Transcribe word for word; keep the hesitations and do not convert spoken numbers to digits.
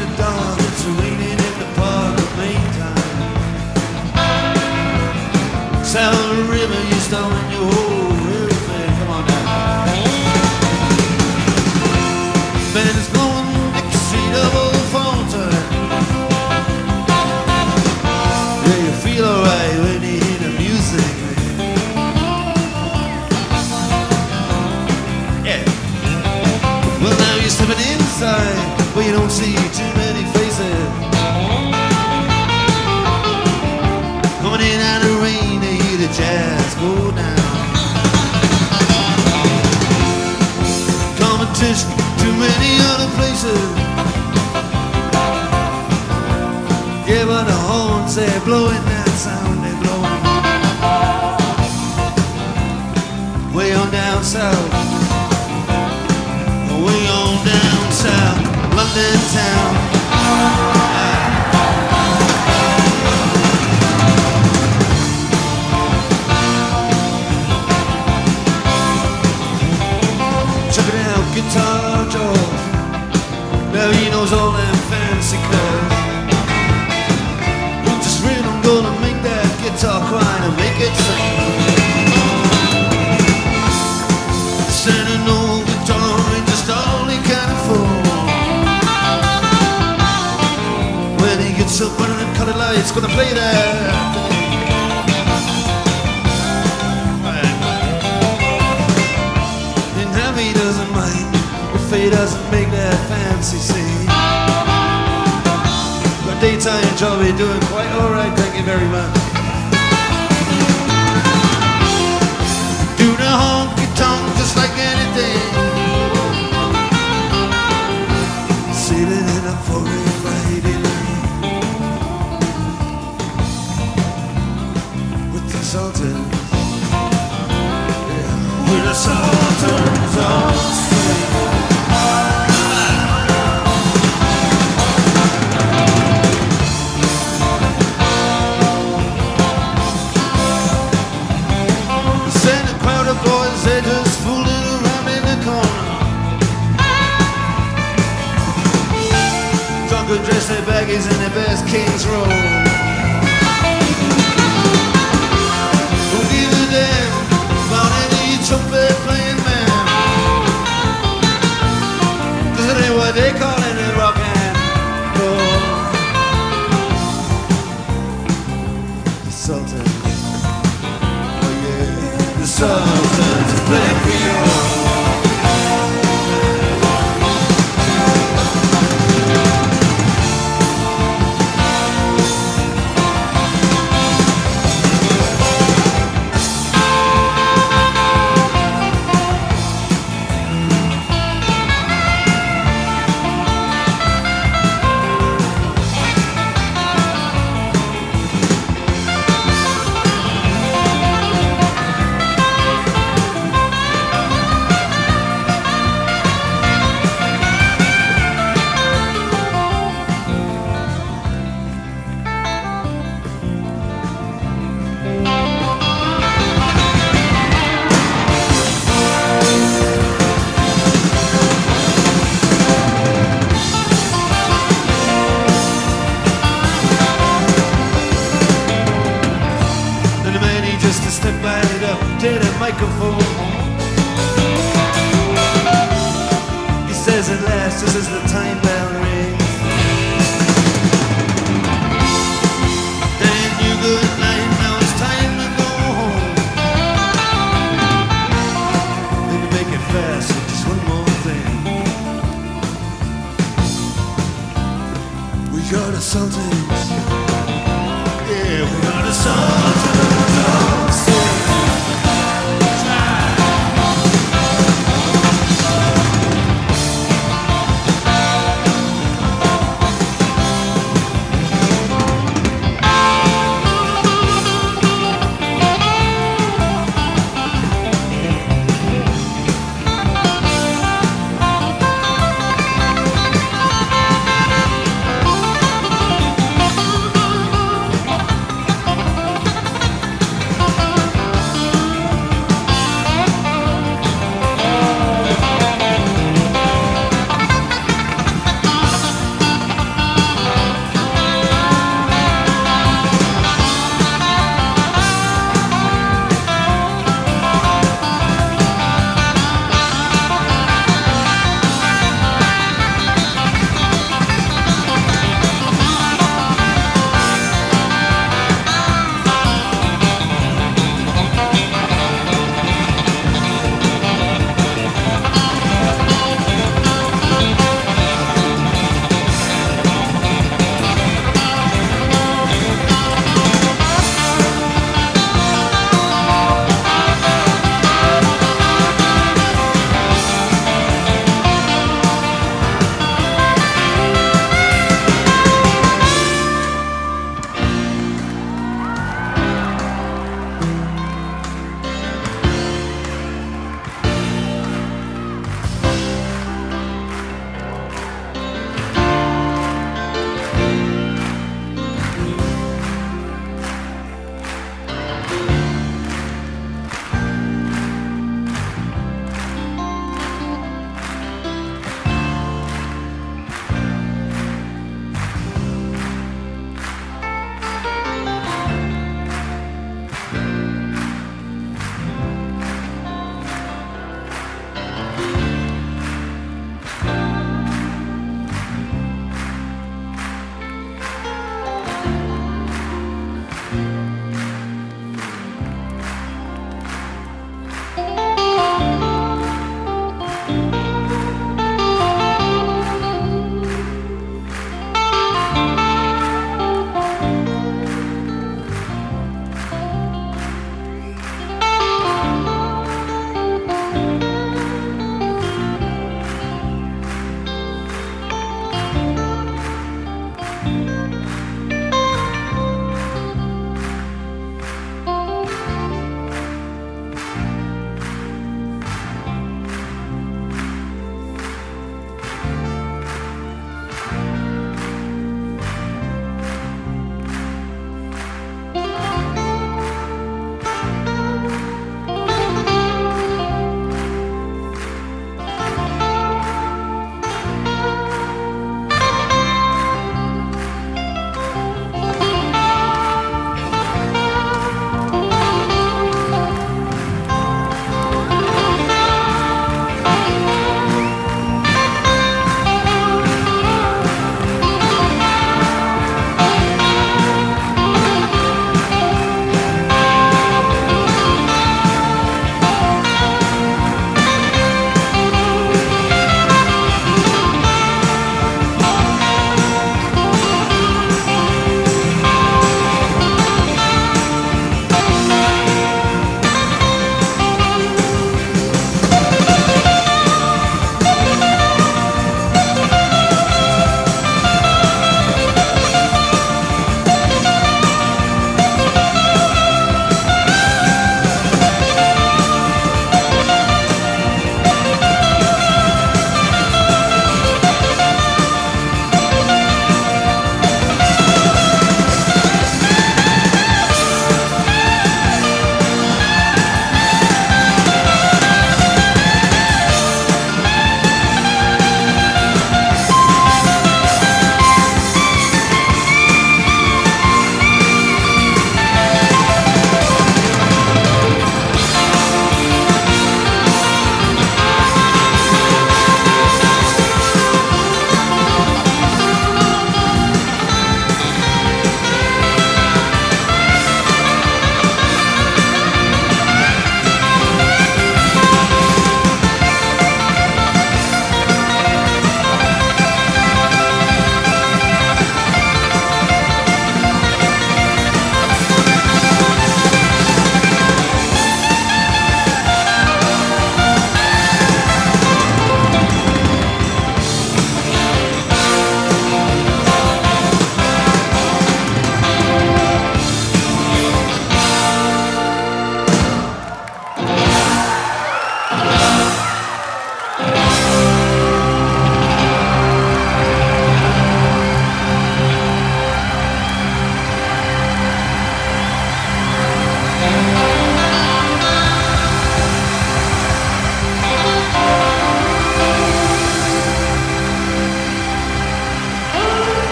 the dark, it's raining in the park at main time. Sound of the river, you stone in your hole, everything, come on now. Man is blowing Dixie double fountain. Yeah, you feel alright when you hear the music. Yeah. Well, now you're stepping inside, but you don't see too many faces. Coming in out of the rain, they hear the jazz go down. Competition, too many other places. Yeah, but the horns, they're blowing that sound, they're blowing way on down south, way on down south, London town. Check it out, Guitar George. Now he knows all them fancy chords. Just rhythm gonna make that guitar cry and make it sing. Sending old guitar and just all he can afford. When he gets up under the colored lights, gonna play that. He doesn't mind if he doesn't make that fancy scene. But daytime job, he's doing quite alright, thank you very much. Do the honky tonk just like anything. Sailing in a foggy Friday night with the Sultans. With the Sultans on swing. Send a crowd of boys, they just fooling around in the corner. Drunk or dressed their baggies in their best King's Road. Who give a damn about any trumpet playing man? Cause it ain't what they call it in rock and roll. The Sultans, oh yeah, the Sultans play Creole. Microphone. He says at last, just as the time bell rings, then you good night, now it's time to go home. Then you make it fast with just one more thing. We got the Sultans, yeah, we got the Sultans.